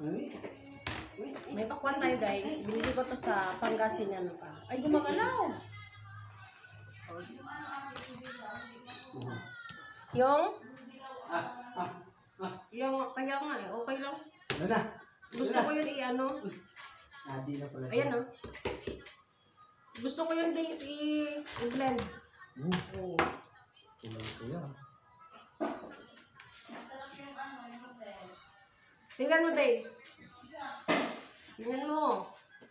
May pakwan tayo guys. Binili ko to sa Pangasinan pa. Ay, gumagalaw. Yung kaya nga eh. Okay lang. Gusto ko yun i-ano. Ayan o. Gusto ko yun guys i-blend. Oo. Tingnan mo guys. Tingnan mo.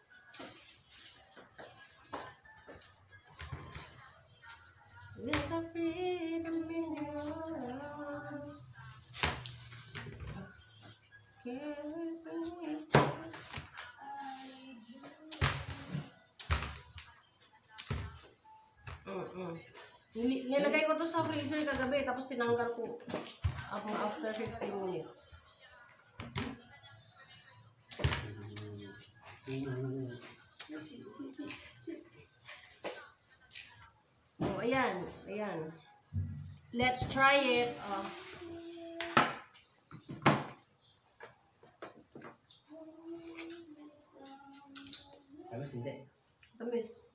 There's a freedom in your arms. Cares and nilagay ko to sa freezer kagabi tapos tinanggal ko after 15 minutes. Oh, ayan. Let's try it. Tamis.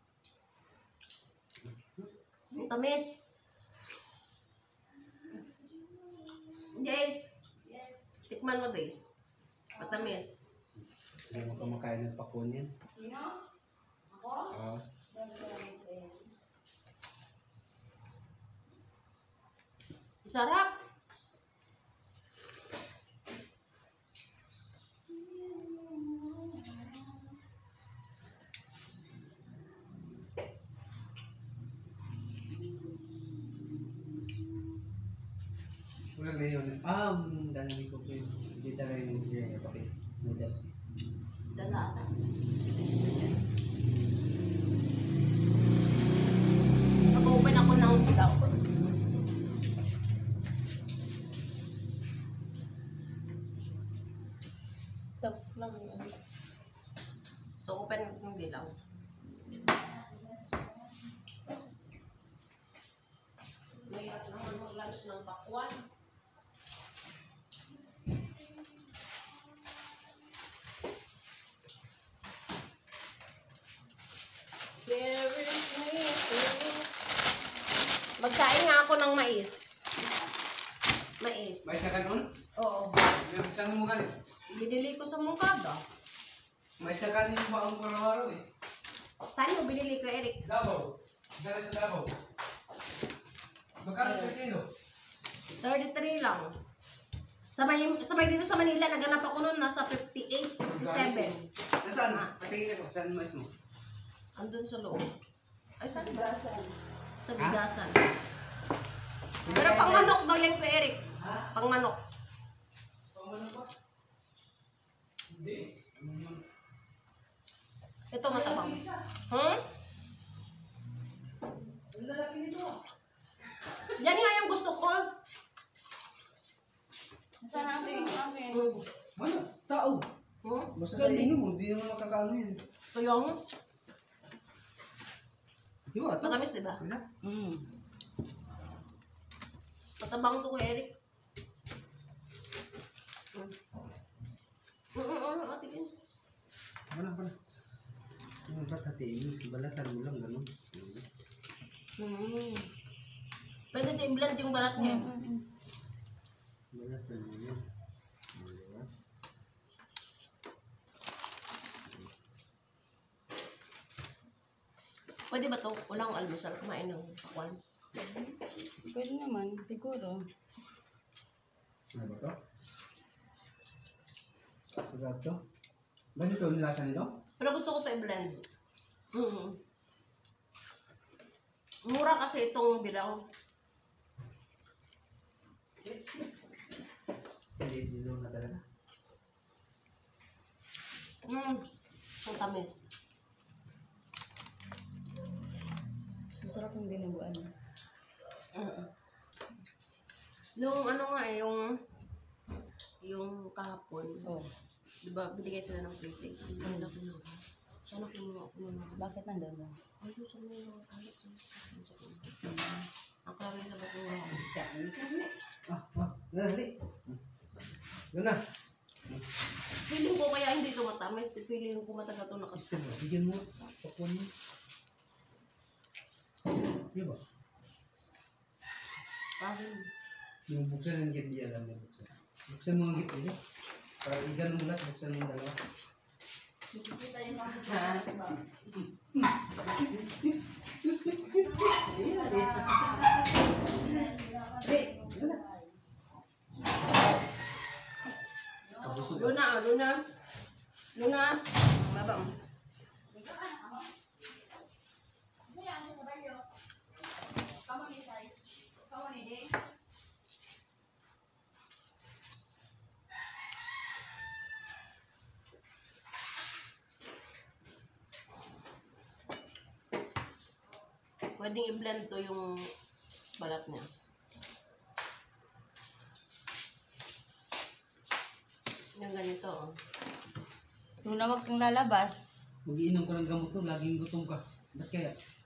Tamis. Guys. Tikman mo guys. Matamis. Hindi mo kumakain ng pakon yan. Ako? Oo. Sarap. Wala na yun. Dalamin ko po yun. Hindi talaga yung hindi. Bakit? Dala ata. Nag-open ako ng dilaw. So, open yung dilaw. Mayroon naman mag-lunch ng pakwan. Magsain nga ako ng mais. Mais. Mais ka kanon? Oo. Saan mo galing? Binili ko sa Mungkada. Mais ka kanin mo ba ang araw-araw eh? Saan mo binili ko, Eric? Davao. Dala sa Davao. Magkano ka kilo? 33 lang. Sa may dito sa Manila, naganap ako noon, nasa 58, 57. Nasaan? Patingin ako. Saan mais mo? Andun sa loob. Ay, saan ba? Sa bigasan. Pero pang manok daw yan ko, Eric. Pang manok. Pang manok ba? Hindi. Ito matabang. Ang lalaki nito. Yan nga yung gusto ko. Saan natin yung amin? Ano? Tao. Basta sa inyo mo, hindi naman makakaano yan. Ito yung Diba? matamis, diba? Matabang to ko, Eric. Atigin. Wala. Ba't hatiin? Balatan mo lang, gano'n. Pwede din i-blend yung balat niya. Balatan mo lang. Pwede ba ito? Walang almusal, kumain ng pakwan. Pwede naman, siguro. Ano ba ito? Sarap ito? Ganito yung lasa nito? Pero gusto ko ito i-blend. Mura kasi itong bilaw. Hindi, dilaw na talaga. Ang tamis. Masarap yung dinuguan. Nung ano nga eh, yung kahapon. Diba, binigay sila ng plates. Sana kinuha ako naman. Bakit nandun ba? Ay, gusto mo yung kahit ang kami na ba kung Dali. Yun na. Feeling to matamis. Feeling ko matagal to Sister, nakaspan. bigyan mo. Pakuan mo. Di ba? Parang. Yung buksan ang git, di alam na buksan. Buksan mo ang git, hindi? Para igan mo lahat, buksan mo yung dalawa. Kabusog. Luna, Luna. Luna. Mabang. Pwedeng i-blend to yung balat niya. Yung ganito, oh. Luna, wag kang lalabas. Mag-iinom ka ng gamot to, laging gutom ka. Ba't kaya?